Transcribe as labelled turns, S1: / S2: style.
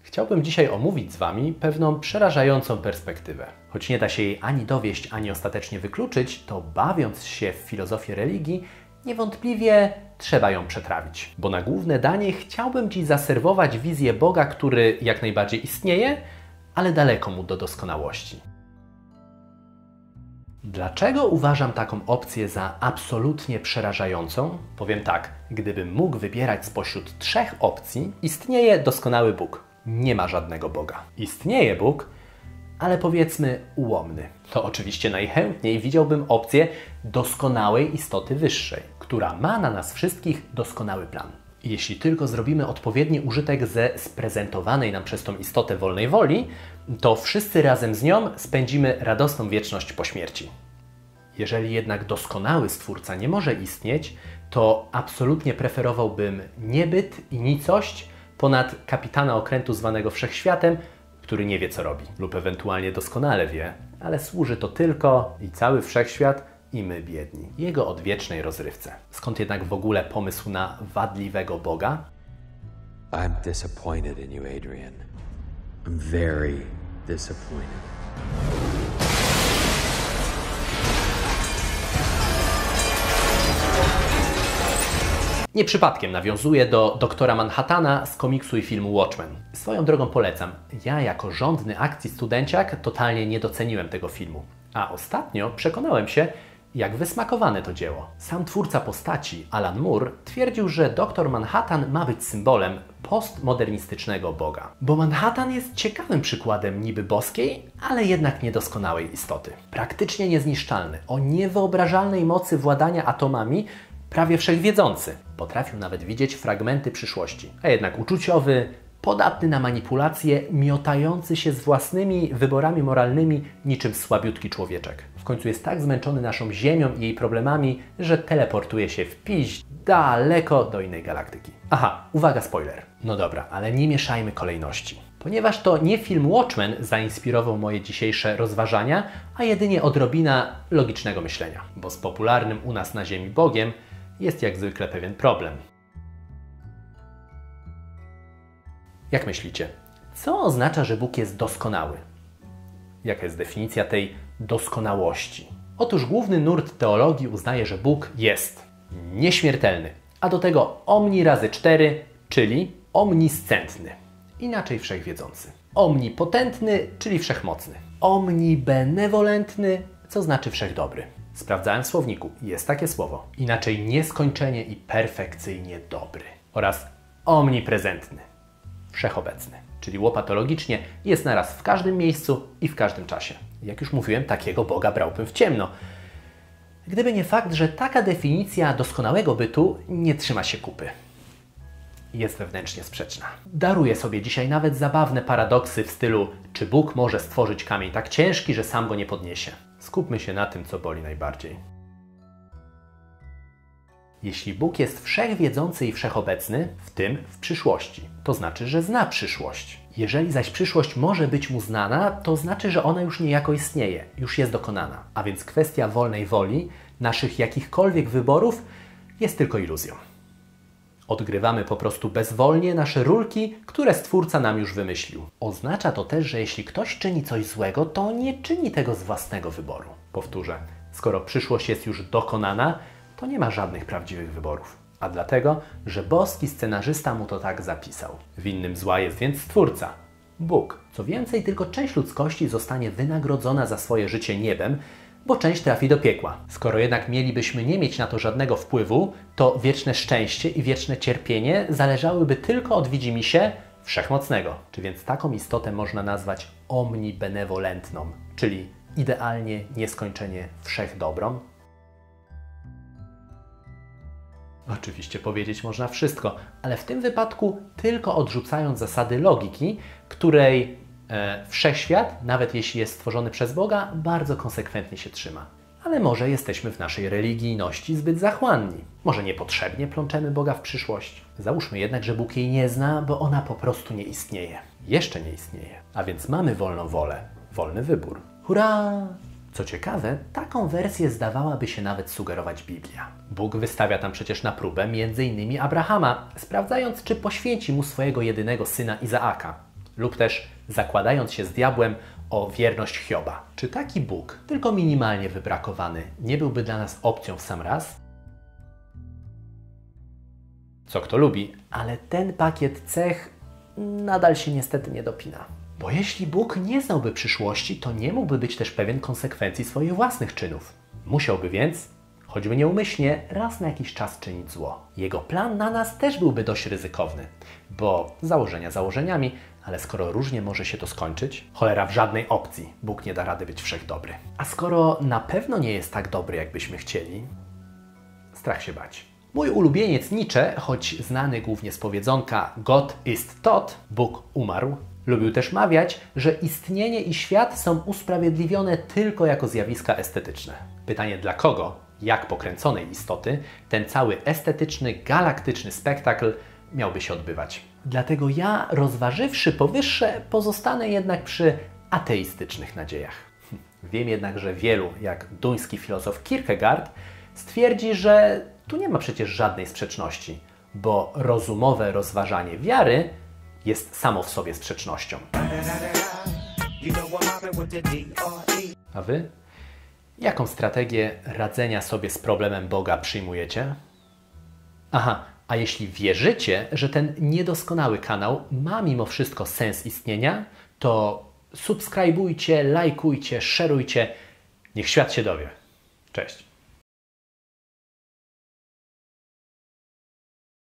S1: Chciałbym dzisiaj omówić z Wami pewną przerażającą perspektywę. Choć nie da się jej ani dowieść, ani ostatecznie wykluczyć, to bawiąc się w filozofię religii, niewątpliwie trzeba ją przetrawić. Bo na główne danie chciałbym Ci zaserwować wizję Boga, który jak najbardziej istnieje, ale daleko mu do doskonałości. Dlaczego uważam taką opcję za absolutnie przerażającą? Powiem tak, gdybym mógł wybierać spośród 3 opcji, istnieje doskonały Bóg. Nie ma żadnego Boga. Istnieje Bóg, ale powiedzmy ułomny. To oczywiście najchętniej widziałbym opcję doskonałej istoty wyższej, która ma na nas wszystkich doskonały plan. I jeśli tylko zrobimy odpowiedni użytek ze sprezentowanej nam przez tą istotę wolnej woli, to wszyscy razem z nią spędzimy radosną wieczność po śmierci. Jeżeli jednak doskonały Stwórca nie może istnieć, to absolutnie preferowałbym niebyt i nicość ponad kapitana okrętu zwanego Wszechświatem, który nie wie co robi, lub ewentualnie doskonale wie, ale służy to tylko i cały Wszechświat i my biedni, jego odwiecznej rozrywce. Skąd jednak w ogóle pomysł na wadliwego Boga?
S2: I'm disappointed in you, Adrian. I'm very disappointed.
S1: Nie przypadkiem nawiązuję do Doktora Manhattana z komiksu i filmu Watchmen. Swoją drogą polecam. Ja jako żądny akcji studenciak totalnie nie doceniłem tego filmu. A ostatnio przekonałem się, jak wysmakowane to dzieło. Sam twórca postaci, Alan Moore, twierdził, że Doktor Manhattan ma być symbolem postmodernistycznego Boga. Bo Manhattan jest ciekawym przykładem niby boskiej, ale jednak niedoskonałej istoty. Praktycznie niezniszczalny, o niewyobrażalnej mocy władania atomami, prawie wszechwiedzący. Potrafił nawet widzieć fragmenty przyszłości. A jednak uczuciowy, podatny na manipulacje, miotający się z własnymi wyborami moralnymi niczym słabiutki człowieczek. W końcu jest tak zmęczony naszą Ziemią i jej problemami, że teleportuje się w piźdź daleko do innej galaktyki. Aha, uwaga, spoiler. No dobra, ale nie mieszajmy kolejności. Ponieważ to nie film Watchmen zainspirował moje dzisiejsze rozważania, a jedynie odrobina logicznego myślenia. Bo z popularnym u nas na Ziemi Bogiem jest jak zwykle pewien problem. Jak myślicie, co oznacza, że Bóg jest doskonały? Jaka jest definicja tej doskonałości? Otóż główny nurt teologii uznaje, że Bóg jest nieśmiertelny, a do tego omni razy 4, czyli omniscentny, inaczej wszechwiedzący. Omnipotentny, czyli wszechmocny. Omnibenewolentny, co znaczy wszechdobry. Sprawdzałem w słowniku, jest takie słowo. Inaczej nieskończenie i perfekcyjnie dobry. Oraz omniprezentny, wszechobecny. Czyli łopatologicznie jest naraz w każdym miejscu i w każdym czasie. Jak już mówiłem, takiego Boga brałbym w ciemno. Gdyby nie fakt, że taka definicja doskonałego bytu nie trzyma się kupy. Jest wewnętrznie sprzeczna. Daruję sobie dzisiaj nawet zabawne paradoksy w stylu, czy Bóg może stworzyć kamień tak ciężki, że sam go nie podniesie. Skupmy się na tym, co boli najbardziej. Jeśli Bóg jest wszechwiedzący i wszechobecny, w tym w przyszłości, to znaczy, że zna przyszłość. Jeżeli zaś przyszłość może być mu znana, to znaczy, że ona już niejako istnieje, już jest dokonana. A więc kwestia wolnej woli, naszych jakichkolwiek wyborów, jest tylko iluzją. Odgrywamy po prostu bezwolnie nasze rulki, które Stwórca nam już wymyślił. Oznacza to też, że jeśli ktoś czyni coś złego, to nie czyni tego z własnego wyboru. Powtórzę, skoro przyszłość jest już dokonana, to nie ma żadnych prawdziwych wyborów. A dlatego, że boski scenarzysta mu to tak zapisał. Winnym zła jest więc Stwórca, Bóg. Co więcej, tylko część ludzkości zostanie wynagrodzona za swoje życie niebem, bo część trafi do piekła. Skoro jednak mielibyśmy nie mieć na to żadnego wpływu, to wieczne szczęście i wieczne cierpienie zależałyby tylko od widzimisię Wszechmocnego. Czy więc taką istotę można nazwać omnibenewolentną, czyli idealnie nieskończenie wszechdobrą? Oczywiście powiedzieć można wszystko, ale w tym wypadku tylko odrzucając zasady logiki, której Wszechświat, nawet jeśli jest stworzony przez Boga, bardzo konsekwentnie się trzyma. Ale może jesteśmy w naszej religijności zbyt zachłanni. Może niepotrzebnie plączemy Boga w przyszłość. Załóżmy jednak, że Bóg jej nie zna, bo ona po prostu nie istnieje. Jeszcze nie istnieje. A więc mamy wolną wolę, wolny wybór. Hurra! Co ciekawe, taką wersję zdawałaby się nawet sugerować Biblia. Bóg wystawia tam przecież na próbę m.in. Abrahama, sprawdzając, czy poświęci mu swojego jedynego syna Izaaka. lub też zakładając się z diabłem o wierność Hioba. Czy taki Bóg, tylko minimalnie wybrakowany, nie byłby dla nas opcją w sam raz? Co kto lubi, ale ten pakiet cech nadal się niestety nie dopina. Bo jeśli Bóg nie znałby przyszłości, to nie mógłby być też pewien konsekwencji swoich własnych czynów. Musiałby więc, choćby nieumyślnie, raz na jakiś czas czynić zło. Jego plan na nas też byłby dość ryzykowny, bo założenia założeniami, ale skoro różnie może się to skończyć, cholera, w żadnej opcji Bóg nie da rady być wszechdobry. A skoro na pewno nie jest tak dobry, jakbyśmy chcieli, strach się bać. Mój ulubieniec Nietzsche, choć znany głównie z powiedzonka Gott ist tot, Bóg umarł, lubił też mawiać, że istnienie i świat są usprawiedliwione tylko jako zjawiska estetyczne. Pytanie dla kogo, jak pokręconej istoty, ten cały estetyczny, galaktyczny spektakl miałby się odbywać. Dlatego ja, rozważywszy powyższe, pozostanę jednak przy ateistycznych nadziejach. Wiem jednak, że wielu, jak duński filozof Kierkegaard, stwierdzi, że tu nie ma przecież żadnej sprzeczności, bo rozumowe rozważanie wiary jest samo w sobie sprzecznością. A wy? Jaką strategię radzenia sobie z problemem Boga przyjmujecie? Aha, a jeśli wierzycie, że ten niedoskonały kanał ma mimo wszystko sens istnienia, to subskrybujcie, lajkujcie, szerujcie. Niech świat się dowie. Cześć.